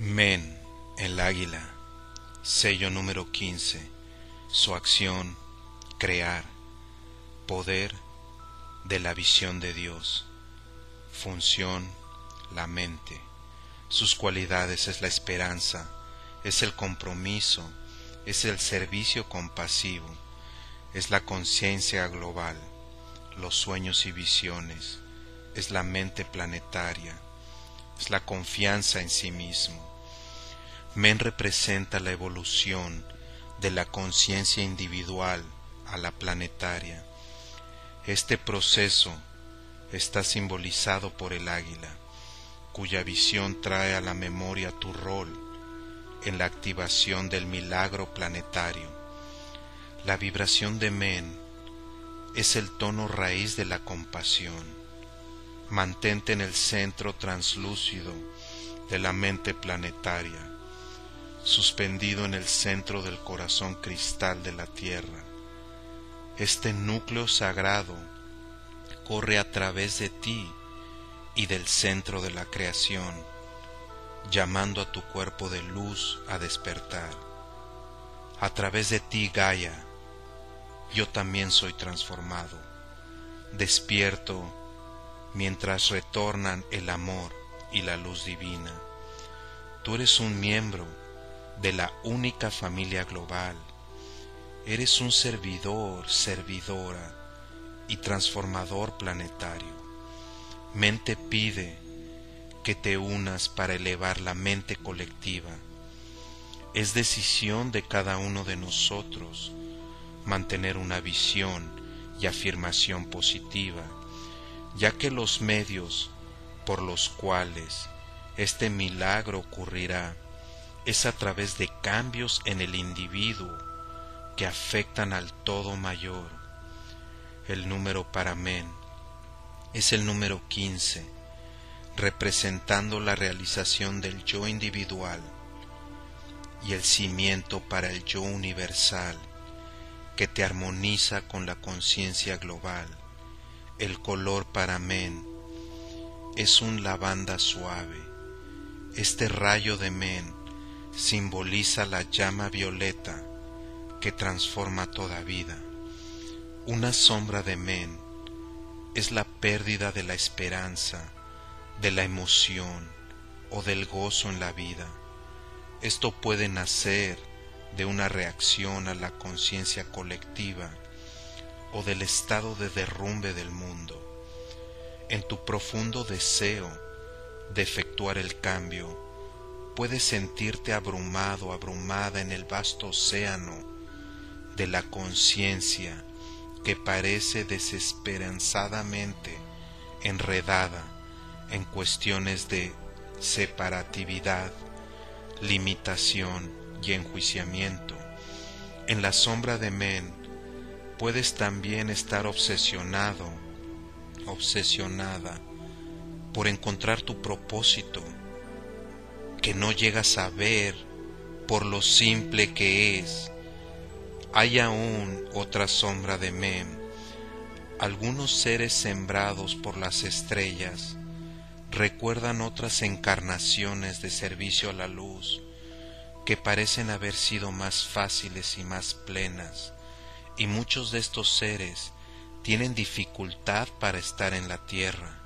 Men, el águila, sello número 15, su acción, crear, poder de la visión de Dios, función, la mente, sus cualidades es la esperanza, es el compromiso, es el servicio compasivo, es la conciencia global, los sueños y visiones, es la mente planetaria, es la confianza en sí mismo. Men representa la evolución de la conciencia individual a la planetaria. Este proceso está simbolizado por el águila, cuya visión trae a la memoria tu rol en la activación del milagro planetario. La vibración de Men es el tono raíz de la compasión. Mantente en el centro translúcido de la mente planetaria, suspendido en el centro del corazón cristal de la Tierra. Este núcleo sagrado corre a través de ti y del centro de la creación, llamando a tu cuerpo de luz a despertar. A través de ti, Gaia, yo también soy transformado. Despierto mientras retornan el amor y la luz divina. Tú eres un miembro de la única familia global. Eres un servidor, servidora y transformador planetario. Men te pide que te unas para elevar la mente colectiva. Es decisión de cada uno de nosotros mantener una visión y afirmación positiva, ya que los medios por los cuales este milagro ocurrirá es a través de cambios en el individuo que afectan al todo mayor. El número para Men es el número 15, representando la realización del yo individual, y el cimiento para el yo universal, que te armoniza con la conciencia global. El color para Men es un lavanda suave. Este rayo de Men simboliza la llama violeta que transforma toda vida. Una sombra de Men es la pérdida de la esperanza, de la emoción o del gozo en la vida. Esto puede nacer de una reacción a la conciencia colectiva o del estado de derrumbe del mundo. En tu profundo deseo de efectuar el cambio, puedes sentirte abrumado, abrumada en el vasto océano de la conciencia que parece desesperanzadamente enredada en cuestiones de separatividad, limitación y enjuiciamiento. En la sombra de Men puedes también estar obsesionado, obsesionada por encontrar tu propósito, que no llegas a ver por lo simple que es. Hay aún otra sombra de Men, algunos seres sembrados por las estrellas recuerdan otras encarnaciones de servicio a la luz que parecen haber sido más fáciles y más plenas, y muchos de estos seres tienen dificultad para estar en la tierra.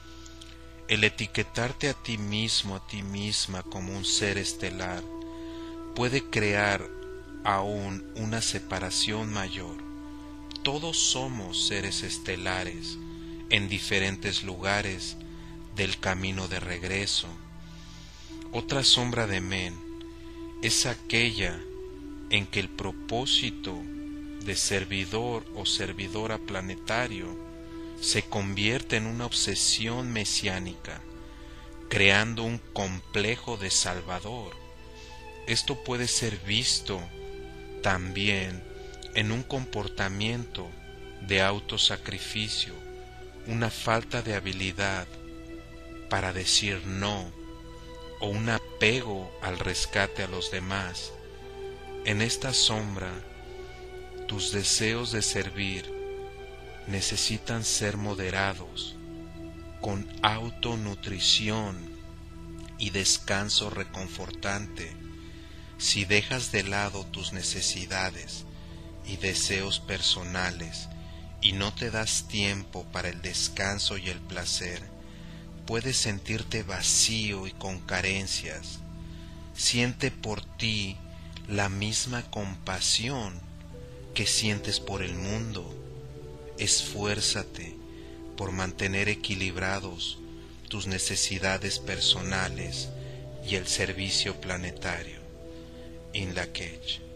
El etiquetarte a ti mismo, a ti misma como un ser estelar puede crear aún una separación mayor. Todos somos seres estelares en diferentes lugares del camino de regreso. Otra sombra de Men es aquella en que el propósito de servidor o servidora planetario se convierte en una obsesión mesiánica, creando un complejo de salvador. Esto puede ser visto también en un comportamiento de autosacrificio, una falta de habilidad para decir no, o un apego al rescate a los demás. En esta sombra, tus deseos de servir necesitan ser moderados, con autonutrición y descanso reconfortante, si dejas de lado tus necesidades y deseos personales y no te das tiempo para el descanso y el placer, puedes sentirte vacío y con carencias. Siente por ti la misma compasión que sientes por el mundo. Esfuérzate por mantener equilibrados tus necesidades personales y el servicio planetario. In Lak'ech.